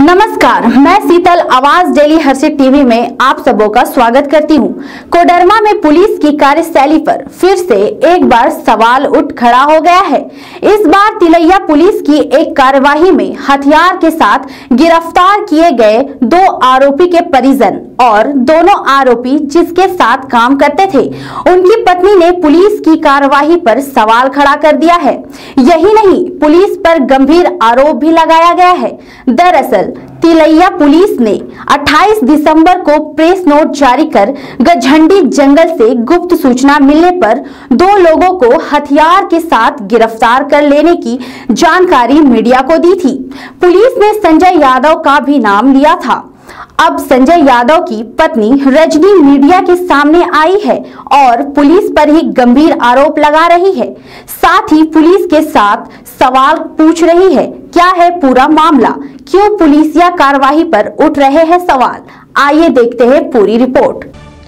नमस्कार, मैं शीतल आवाज डेली हर्षित टीवी में आप सबों का स्वागत करती हूं। कोडरमा में पुलिस की कार्यशैली पर फिर से एक बार सवाल उठ खड़ा हो गया है। इस बार तिलैया पुलिस की एक कार्यवाही में हथियार के साथ गिरफ्तार किए गए 2 आरोपी के परिजन और दोनों आरोपी जिसके साथ काम करते थे, उनकी पत्नी ने पुलिस की कार्यवाही पर सवाल खड़ा कर दिया है। यही नहीं, पुलिस पर गंभीर आरोप भी लगाया गया है। दरअसल तिलैया पुलिस ने 28 दिसंबर को प्रेस नोट जारी कर गझंडी जंगल से गुप्त सूचना मिलने पर 2 लोगों को हथियार के साथ गिरफ्तार कर लेने की जानकारी मीडिया को दी थी। पुलिस ने संजय यादव का भी नाम लिया था। अब संजय यादव की पत्नी रजनी मीडिया के सामने आई है और पुलिस पर ही गंभीर आरोप लगा रही है। साथ ही पुलिस के साथ सवाल पूछ रही है। क्या है पूरा मामला, क्यों पुलिसिया कार्रवाई पर उठ रहे हैं सवाल, आइए देखते हैं पूरी रिपोर्ट।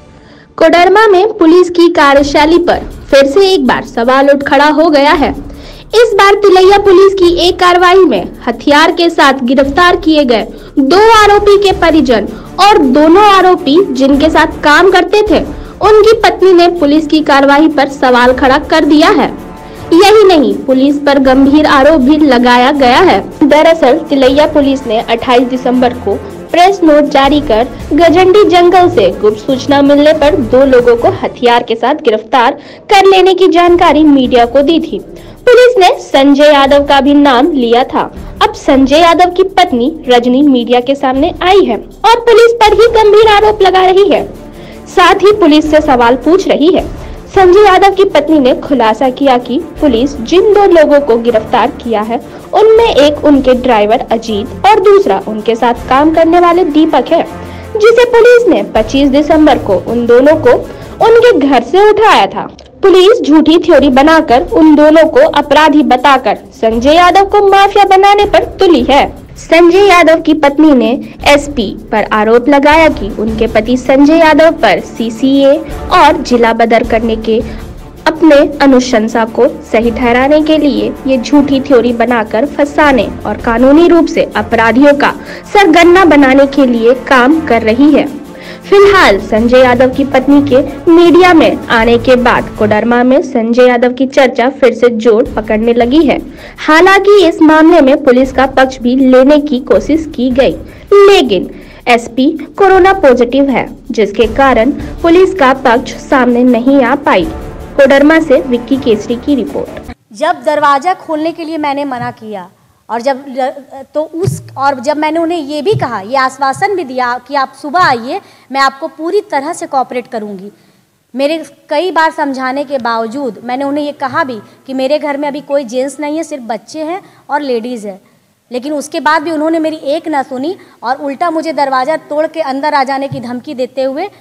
कोडरमा में पुलिस की कार्यशैली पर फिर से एक बार सवाल उठ खड़ा हो गया है। इस बार तिलैया पुलिस की एक कार्रवाई में हथियार के साथ गिरफ्तार किए गए 2 आरोपी के परिजन और दोनों आरोपी जिनके साथ काम करते थे, उनकी पत्नी ने पुलिस की कार्रवाई पर सवाल खड़ा कर दिया है। यही नहीं, पुलिस पर गंभीर आरोप भी लगाया गया है। दरअसल तिलैया पुलिस ने 28 दिसंबर को प्रेस नोट जारी कर गझंडी जंगल से गुप्त सूचना मिलने पर 2 लोगों को हथियार के साथ गिरफ्तार कर लेने की जानकारी मीडिया को दी थी। पुलिस ने संजय यादव का भी नाम लिया था। अब संजय यादव की पत्नी रजनी मीडिया के सामने आई है और पुलिस पर ही गंभीर आरोप लगा रही है। साथ ही पुलिस से सवाल पूछ रही है। संजय यादव की पत्नी ने खुलासा किया कि पुलिस जिन 2 लोगों को गिरफ्तार किया है, उनमें एक उनके ड्राइवर अजीत और दूसरा उनके साथ काम करने वाले दीपक है, जिसे पुलिस ने 25 दिसंबर को उन दोनों को उनके घर से उठाया था। पुलिस झूठी थ्योरी बनाकर उन दोनों को अपराधी बताकर संजय यादव को माफिया बनाने पर तुली है। संजय यादव की पत्नी ने एसपी पर आरोप लगाया कि उनके पति संजय यादव पर सीसीए और जिला बदर करने के अपने अनुशंसा को सही ठहराने के लिए ये झूठी थ्योरी बनाकर फंसाने और कानूनी रूप से अपराधियों का सरगना बनाने के लिए काम कर रही है। फिलहाल संजय यादव की पत्नी के मीडिया में आने के बाद कोडरमा में संजय यादव की चर्चा फिर से जोर पकड़ने लगी है। हालांकि इस मामले में पुलिस का पक्ष भी लेने की कोशिश की गई, लेकिन एसपी कोरोना पॉजिटिव है, जिसके कारण पुलिस का पक्ष सामने नहीं आ पाई। कोडरमा से विक्की केसरी की रिपोर्ट। जब दरवाजा खोलने के लिए मैंने मना किया और जब मैंने उन्हें ये भी कहा, ये आश्वासन भी दिया कि आप सुबह आइए, मैं आपको पूरी तरह से कोऑपरेट करूंगी। मेरे कई बार समझाने के बावजूद मैंने उन्हें ये कहा भी कि मेरे घर में अभी कोई जेंट्स नहीं है, सिर्फ बच्चे हैं और लेडीज़ है, लेकिन उसके बाद भी उन्होंने मेरी एक ना सुनी और उल्टा मुझे दरवाज़ा तोड़ के अंदर आ जाने की धमकी देते हुए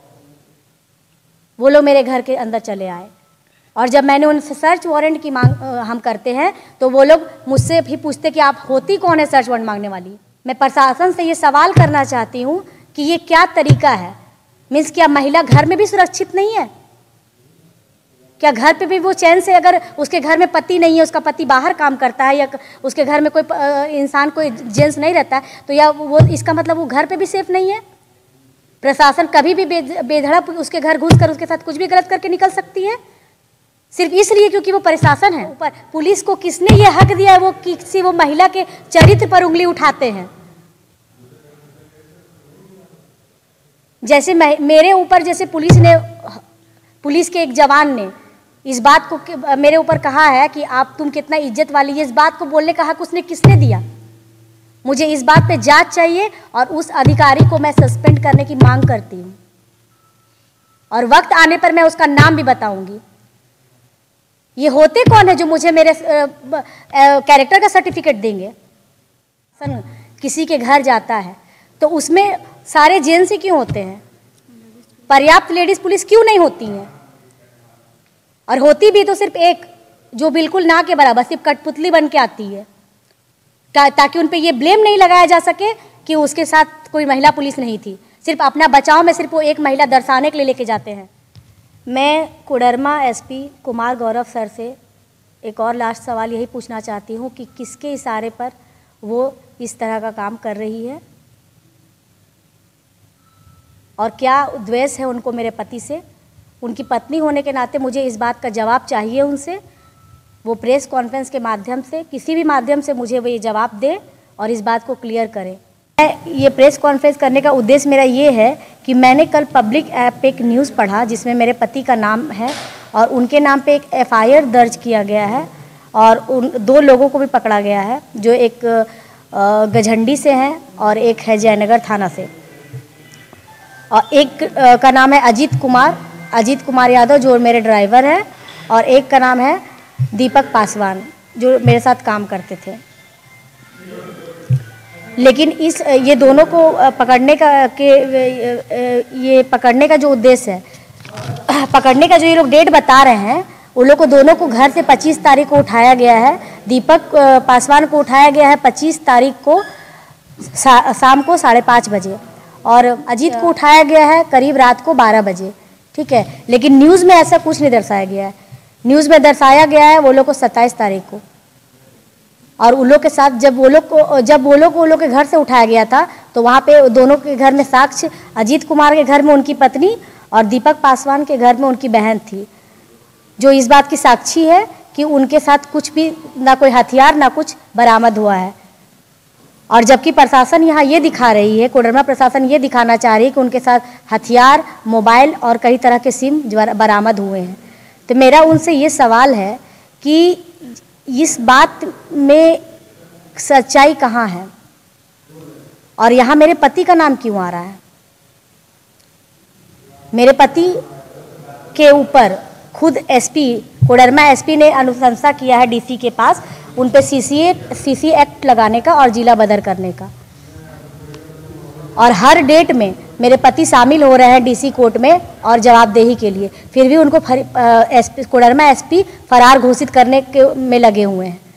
वो लोग मेरे घर के अंदर चले आए। और जब मैंने उनसे सर्च वारंट की मांग हम करते हैं तो वो लोग मुझसे भी पूछते कि आप होती कौन है सर्च वारंट मांगने वाली। मैं प्रशासन से ये सवाल करना चाहती हूँ कि ये क्या तरीका है। मीन्स क्या महिला घर में भी सुरक्षित नहीं है? क्या घर पे भी वो चैन से, अगर उसके घर में पति नहीं है, उसका पति बाहर काम करता है या उसके घर में कोई इंसान, कोई जेंट्स नहीं रहता है, तो या वो इसका मतलब वो घर पे भी सेफ नहीं है? प्रशासन कभी भी बेधड़क उसके घर घुस कर उसके साथ कुछ भी गलत करके निकल सकती है, सिर्फ इसलिए क्योंकि वो प्रशासन है। ऊपर पुलिस को किसने ये हक दिया है वो किसी वो महिला के चरित्र पर उंगली उठाते हैं? जैसे मेरे ऊपर, जैसे पुलिस के एक जवान ने इस बात को मेरे ऊपर कहा है कि तुम कितना इज्जत वाली है, इस बात को बोलने का हक उसने किसने दिया? मुझे इस बात पे जांच चाहिए और उस अधिकारी को मैं सस्पेंड करने की मांग करती हूँ और वक्त आने पर मैं उसका नाम भी बताऊंगी। ये होते कौन है जो मुझे मेरे कैरेक्टर का सर्टिफिकेट देंगे? किसी के घर जाता है तो उसमें सारे जेंट्स ही क्यों होते हैं? पर्याप्त लेडीज पुलिस क्यों नहीं होती हैं? और होती भी तो सिर्फ एक, जो बिल्कुल ना के बराबर, सिर्फ कठपुतली बन के आती है, ताकि उन पे ये ब्लेम नहीं लगाया जा सके कि उसके साथ कोई महिला पुलिस नहीं थी। सिर्फ अपना बचाव में सिर्फ वो एक महिला दर्शाने के लिए लेके जाते हैं। मैं कोडरमा एसपी कुमार गौरव सर से एक और लास्ट सवाल यही पूछना चाहती हूँ कि किसके इशारे पर वो इस तरह का काम कर रही है और क्या द्वेष है उनको मेरे पति से। उनकी पत्नी होने के नाते मुझे इस बात का जवाब चाहिए उनसे। वो प्रेस कॉन्फ्रेंस के माध्यम से, किसी भी माध्यम से मुझे वो ये जवाब दे और इस बात को क्लियर करें। ये प्रेस कॉन्फ्रेंस करने का उद्देश्य मेरा ये है कि मैंने कल पब्लिक ऐप पे एक न्यूज़ पढ़ा जिसमें मेरे पति का नाम है और उनके नाम पे एक FIR दर्ज किया गया है और उन 2 लोगों को भी पकड़ा गया है, जो एक गझंडी से हैं और एक है जयनगर थाना से। और एक का नाम है अजीत कुमार यादव जो मेरे ड्राइवर है, और एक का नाम है दीपक पासवान जो मेरे साथ काम करते थे। लेकिन ये दोनों को पकड़ने का जो उद्देश्य है, पकड़ने का जो ये लोग डेट बता रहे हैं, उन लोग को दोनों को घर से 25 तारीख को उठाया गया है। दीपक पासवान को उठाया गया है 25 तारीख को शाम को 5:30 बजे और अजीत को उठाया गया है करीब रात को 12 बजे। ठीक है, लेकिन न्यूज़ में ऐसा कुछ नहीं दर्शाया गया है। न्यूज़ में दर्शाया गया है वो लोग को 27 तारीख को, और उन लोग के साथ जब वो लोग के घर से उठाया गया था तो वहाँ पे दोनों के घर में साक्ष्य, अजीत कुमार के घर में उनकी पत्नी और दीपक पासवान के घर में उनकी बहन थी, जो इस बात की साक्षी है कि उनके साथ कुछ भी, ना कोई हथियार ना कुछ बरामद हुआ है। और जबकि प्रशासन यहाँ ये दिखा रही है, कोडरमा प्रशासन ये दिखाना चाह रही है कि उनके साथ हथियार, मोबाइल और कई तरह के सिम बरामद हुए हैं। तो मेरा उनसे ये सवाल है कि इस बात में सच्चाई कहाँ है और यहाँ मेरे पति का नाम क्यों आ रहा है। मेरे पति के ऊपर खुद कोडरमा SP ने अनुशंसा किया है DC के पास, उन पे CC एक्ट लगाने का और जिला बदर करने का, और हर डेट में मेरे पति शामिल हो रहे हैं DC कोर्ट में और जवाबदेही के लिए, फिर भी उनको कोडरमा SP फरार घोषित करने में लगे हुए हैं।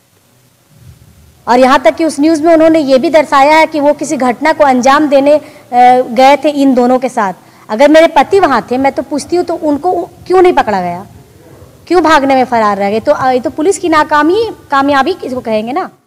और यहाँ तक कि उस न्यूज़ में उन्होंने ये भी दर्शाया है कि वो किसी घटना को अंजाम देने गए थे इन दोनों के साथ। अगर मेरे पति वहाँ थे, मैं तो पूछती हूँ तो उनको क्यों नहीं पकड़ा गया, क्यों भागने में फरार रह गए। तो ये तो पुलिस की कामयाबी इसको कहेंगे ना।